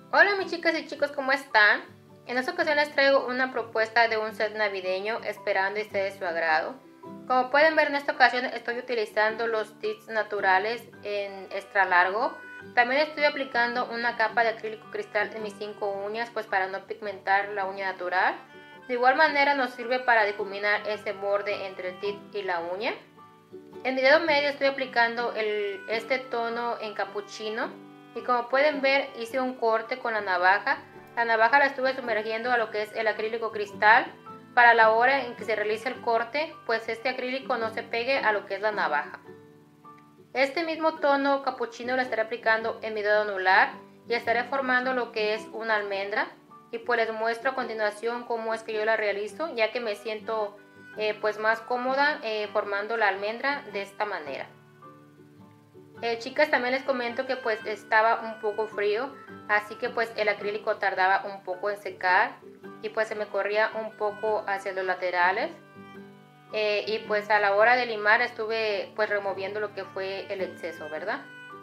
Hola mis chicas y chicos, ¿cómo están? En esta ocasión les traigo una propuesta de un set navideño, esperando y sea de su agrado. Como pueden ver, en esta ocasión estoy utilizando los tips naturales en extra largo. También estoy aplicando una capa de acrílico cristal en mis 5 uñas, pues para no pigmentar la uña natural. De igual manera nos sirve para difuminar ese borde entre el tip y la uña. En mi dedo medio estoy aplicando este tono en capuchino y como pueden ver hice un corte con la navaja. La navaja la estuve sumergiendo a lo que es el acrílico cristal para la hora en que se realice el corte, pues este acrílico no se pegue a lo que es la navaja. Este mismo tono capuchino lo estaré aplicando en mi dedo anular y estaré formando lo que es una almendra, y pues les muestro a continuación cómo es que yo la realizo, ya que me siento pues más cómoda formando la almendra de esta manera. Chicas, también les comento que pues estaba un poco frío, así que pues el acrílico tardaba un poco en secar y pues se me corría un poco hacia los laterales. Y pues a la hora de limar estuve pues removiendo lo que fue el exceso, ¿verdad?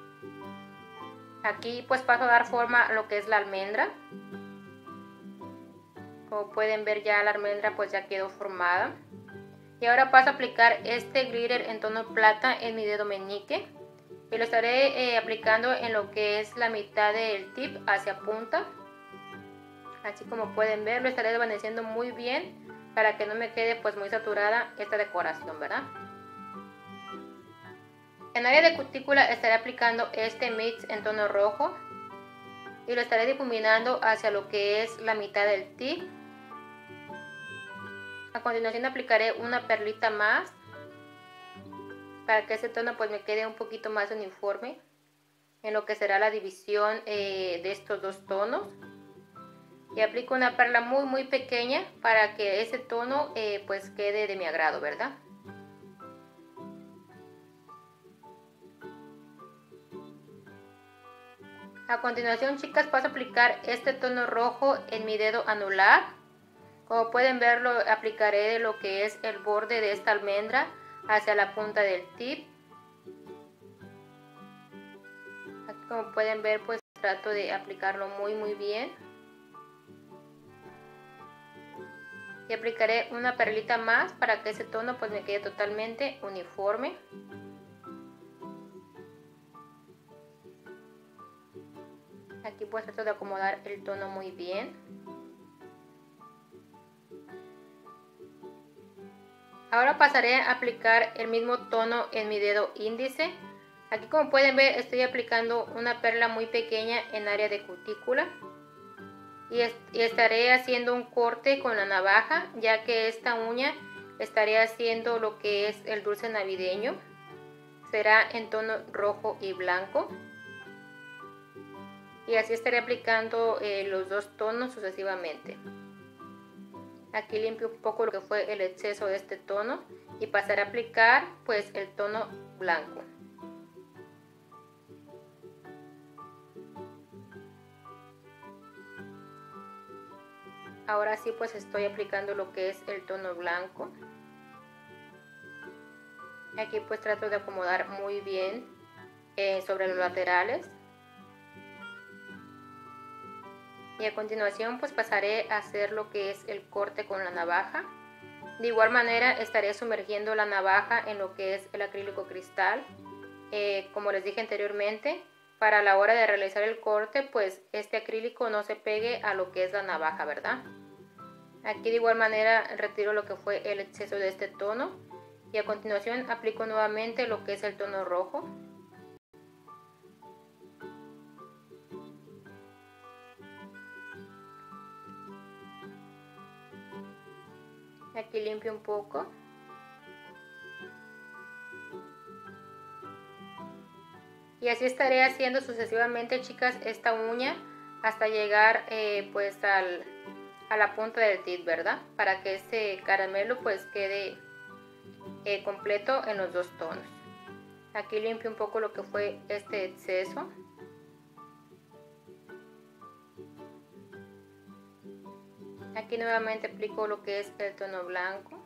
Aquí pues paso a dar forma a lo que es la almendra. Como pueden ver, ya la almendra pues ya quedó formada. Y ahora paso a aplicar este glitter en tono plata en mi dedo meñique. Y lo estaré aplicando en lo que es la mitad del tip hacia punta. Así como pueden ver, lo estaré desvaneciendo muy bien para que no me quede pues muy saturada esta decoración, ¿verdad? En área de cutícula estaré aplicando este mix en tono rojo y lo estaré difuminando hacia lo que es la mitad del tip. A continuación aplicaré una perlita más para que este tono pues me quede un poquito más uniforme en lo que será la división de estos dos tonos. Y aplico una perla muy pequeña para que ese tono pues quede de mi agrado, ¿verdad? A continuación, chicas, paso a aplicar este tono rojo en mi dedo anular. Como pueden ver, lo aplicaré de lo que es el borde de esta almendra hacia la punta del tip. Aquí, como pueden ver, pues trato de aplicarlo muy bien. Y aplicaré una perlita más para que ese tono pues me quede totalmente uniforme. Aquí pues trato de acomodar el tono muy bien. Ahora pasaré a aplicar el mismo tono en mi dedo índice. Aquí, como pueden ver, estoy aplicando una perla muy pequeña en área de cutícula. Y estaré haciendo un corte con la navaja, ya que esta uña estaré haciendo lo que es el dulce navideño. Será en tono rojo y blanco. Y así estaré aplicando los dos tonos sucesivamente. Aquí limpio un poco lo que fue el exceso de este tono y pasaré a aplicar pues el tono blanco. Ahora sí pues estoy aplicando lo que es el tono blanco. Aquí pues trato de acomodar muy bien sobre los laterales. Y a continuación pues pasaré a hacer lo que es el corte con la navaja. De igual manera estaré sumergiendo la navaja en lo que es el acrílico cristal. Como les dije anteriormente, para la hora de realizar el corte pues este acrílico no se pegue a lo que es la navaja, ¿verdad? Aquí de igual manera retiro lo que fue el exceso de este tono y a continuación aplico nuevamente lo que es el tono rojo. Aquí limpio un poco. Y así estaré haciendo sucesivamente, chicas, esta uña hasta llegar pues a la punta del tip, ¿verdad? Para que este caramelo pues quede completo en los dos tonos. Aquí limpio un poco lo que fue este exceso. Aquí nuevamente aplico lo que es el tono blanco.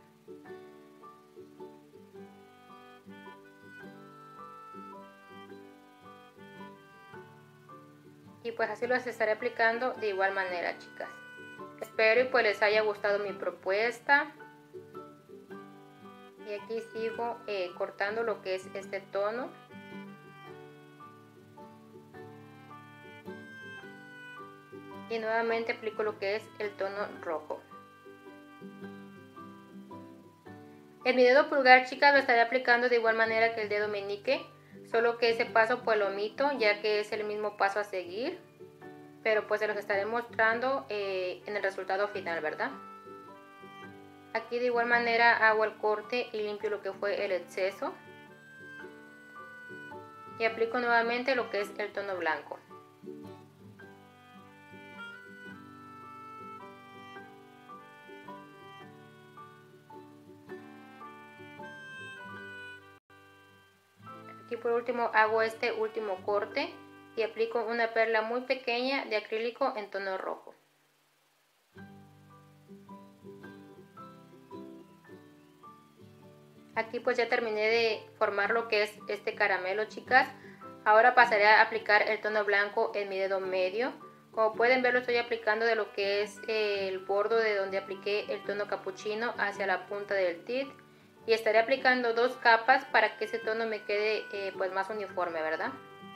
Y pues así los estaré aplicando de igual manera, chicas. Espero y pues les haya gustado mi propuesta. Y aquí sigo cortando lo que es este tono. Y nuevamente aplico lo que es el tono rojo. En mi dedo pulgar, chicas, lo estaré aplicando de igual manera que el dedo meñique, solo que ese paso pues lo omito, ya que es el mismo paso a seguir, pero pues se los estaré mostrando en el resultado final, ¿verdad? Aquí de igual manera hago el corte y limpio lo que fue el exceso. Y aplico nuevamente lo que es el tono blanco. Aquí por último hago este último corte y aplico una perla muy pequeña de acrílico en tono rojo. Aquí pues ya terminé de formar lo que es este caramelo, chicas. Ahora pasaré a aplicar el tono blanco en mi dedo medio. Como pueden ver, lo estoy aplicando de lo que es el bordo de donde apliqué el tono capuchino hacia la punta del tit. Y estaré aplicando 2 capas para que ese tono me quede pues más uniforme, ¿verdad?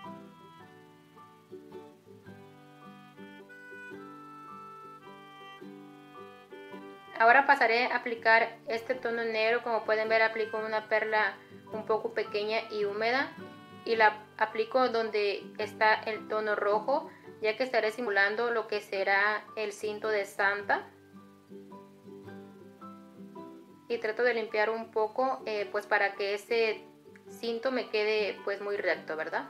Ahora pasaré a aplicar este tono negro. Como pueden ver, aplico una perla un poco pequeña y húmeda. Y la aplico donde está el tono rojo, ya que estaré simulando lo que será el cinto de Santa. Y trato de limpiar un poco pues para que ese cinto me quede pues muy recto, ¿verdad?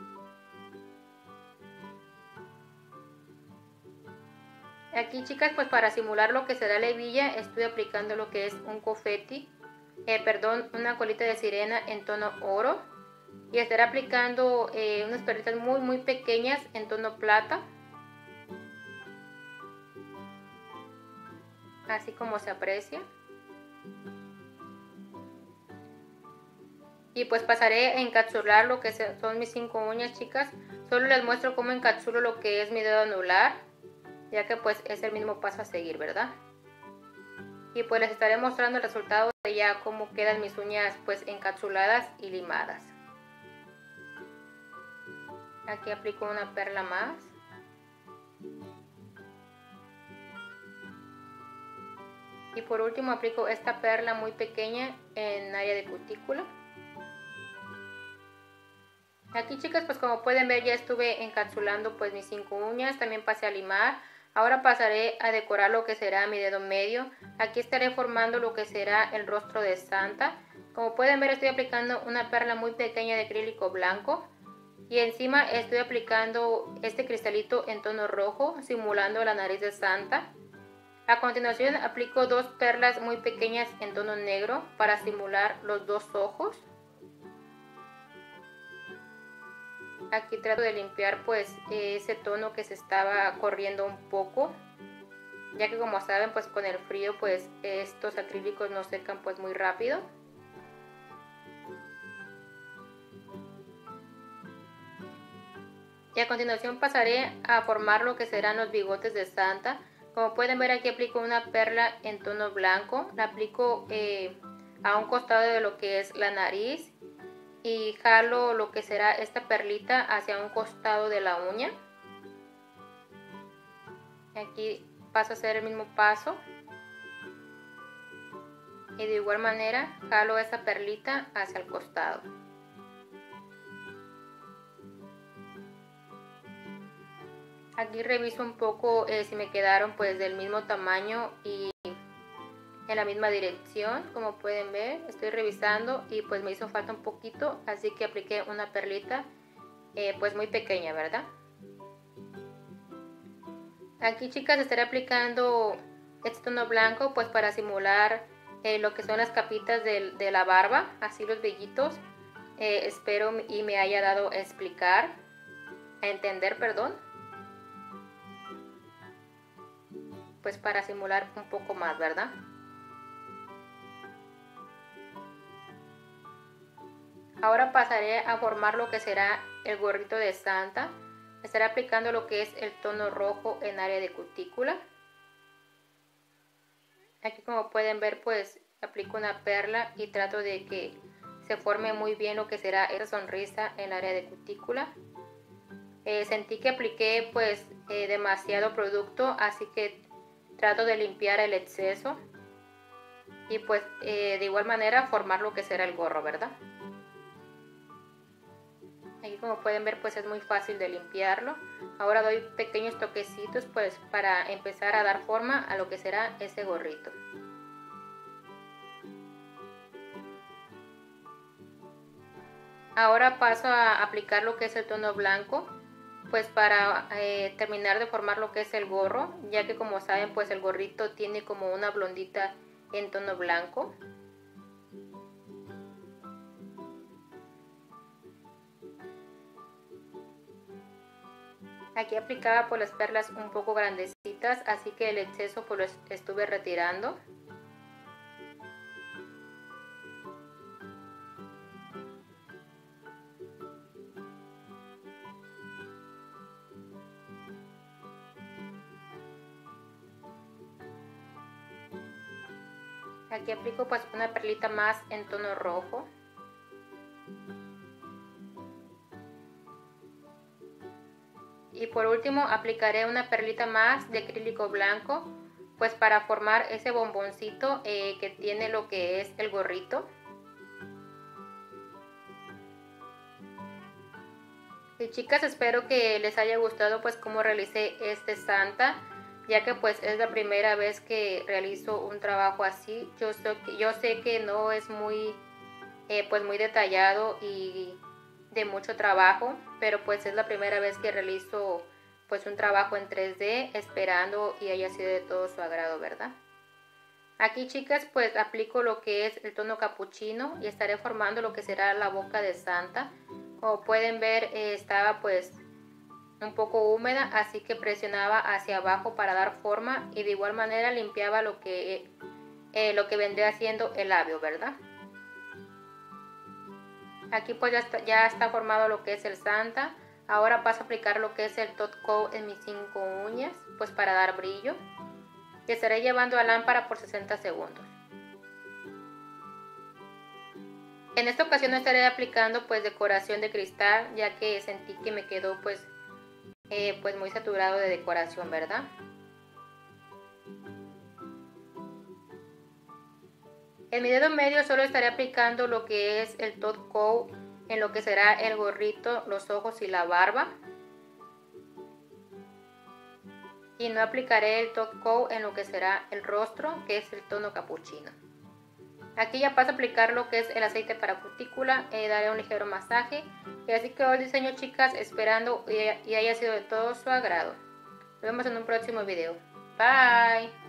Aquí, chicas, pues para simular lo que será la hebilla estoy aplicando lo que es un confeti, una colita de sirena en tono oro. Y estaré aplicando unas perlitas muy pequeñas en tono plata, así como se aprecia. Y pues pasaré a encapsular lo que son mis 5 uñas, chicas. Solo les muestro cómo encapsulo lo que es mi dedo anular, ya que pues es el mismo paso a seguir, ¿verdad? Y pues les estaré mostrando el resultado de ya cómo quedan mis uñas pues encapsuladas y limadas. Aquí aplico una perla más. Y por último aplico esta perla muy pequeña en área de cutícula. Aquí, chicas, pues como pueden ver ya estuve encapsulando pues mis 5 uñas, también pasé a limar. Ahora pasaré a decorar lo que será mi dedo medio. Aquí estaré formando lo que será el rostro de Santa. Como pueden ver, estoy aplicando una perla muy pequeña de acrílico blanco. Y encima estoy aplicando este cristalito en tono rojo, simulando la nariz de Santa. A continuación aplico 2 perlas muy pequeñas en tono negro para simular los 2 ojos. Aquí trato de limpiar pues ese tono que se estaba corriendo un poco, ya que como saben pues con el frío pues estos acrílicos no secan pues muy rápido. Y a continuación pasaré a formar lo que serán los bigotes de Santa. Como pueden ver, aquí aplico una perla en tono blanco, la aplico a un costado de lo que es la nariz y jalo lo que será esta perlita hacia un costado de la uña. Aquí paso a hacer el mismo paso y de igual manera jalo esa perlita hacia el costado. Aquí reviso un poco si me quedaron pues del mismo tamaño y en la misma dirección. Como pueden ver, estoy revisando y pues me hizo falta un poquito, así que apliqué una perlita pues muy pequeña, ¿verdad? Aquí, chicas, estaré aplicando este tono blanco pues para simular lo que son las capitas de la barba, así los vellitos. Espero y me haya dado a entender, perdón. Pues para simular un poco más, ¿verdad? Ahora pasaré a formar lo que será el gorrito de Santa. estaré aplicando lo que es el tono rojo en área de cutícula. Aquí, como pueden ver, pues aplico una perla y trato de que se forme muy bien lo que será esa sonrisa en el área de cutícula. Sentí que apliqué pues demasiado producto, así que trato de limpiar el exceso y pues de igual manera formar lo que será el gorro, ¿verdad? Aquí, como pueden ver, pues es muy fácil de limpiarlo. Ahora doy pequeños toquecitos pues para empezar a dar forma a lo que será ese gorrito. Ahora paso a aplicar lo que es el tono blanco, pues para terminar de formar lo que es el gorro, ya que como saben pues el gorrito tiene como una blondita en tono blanco. Aquí aplicaba pues las perlas un poco grandecitas, así que el exceso pues lo estuve retirando. Aquí aplico pues una perlita más en tono rojo. Y por último aplicaré una perlita más de acrílico blanco, pues para formar ese bomboncito que tiene lo que es el gorrito. Y chicas, espero que les haya gustado pues cómo realicé este Santa, ya que pues es la primera vez que realizo un trabajo así. Yo sé que no es muy pues muy detallado y de mucho trabajo, pero pues es la primera vez que realizo pues un trabajo en 3D, esperando y haya sido de todo su agrado, ¿verdad? Aquí, chicas, pues aplico lo que es el tono capuchino y estaré formando lo que será la boca de Santa. Como pueden ver, estaba pues un poco húmeda, así que presionaba hacia abajo para dar forma y de igual manera limpiaba lo que vendría siendo el labio, ¿verdad? Aquí pues ya está formado lo que es el Santa. Ahora paso a aplicar lo que es el top coat en mis 5 uñas, pues para dar brillo. Y estaré llevando a lámpara por 60 segundos. En esta ocasión estaré aplicando pues decoración de cristal, ya que sentí que me quedó pues muy saturado de decoración, ¿verdad? En mi dedo medio solo estaré aplicando lo que es el top coat en lo que será el gorrito, los ojos y la barba. Y no aplicaré el top coat en lo que será el rostro, que es el tono capuchino. Aquí ya paso a aplicar lo que es el aceite para cutícula, daré un ligero masaje. Y así quedó el diseño, chicas, esperando y haya sido de todo su agrado. Nos vemos en un próximo video. Bye.